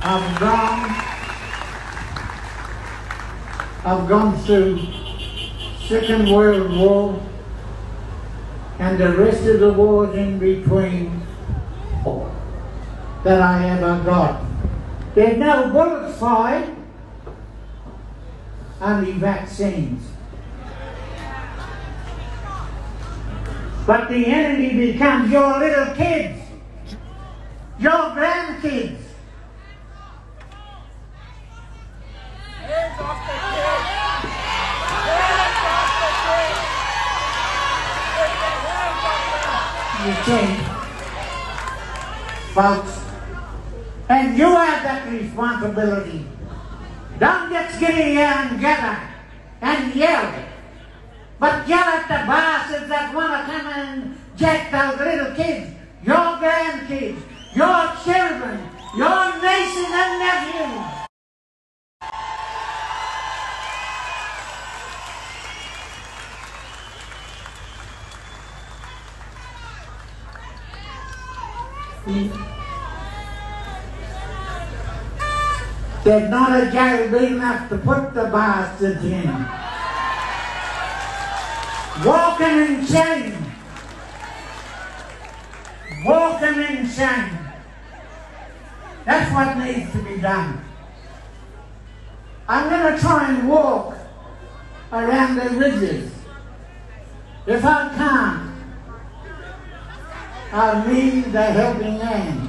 I've gone through Second World War and the rest of the wars in between that I ever got. There's no bullets fired, only vaccines. But the enemy becomes your little kids, your grandkids. Hands off the kids! Hands off the kids! You see, folks, and you have that responsibility. Don't just get here and gather and yell, but yell at the bastards that want to come and jack those little kids, your grandkids, your children, your nieces and nephews. There's not a jail big enough to put the bastards in. Walking in shame. Walking in shame. That's what needs to be done. I'm going to try and walk around the ridges. If I can't, I'll need the helping hand.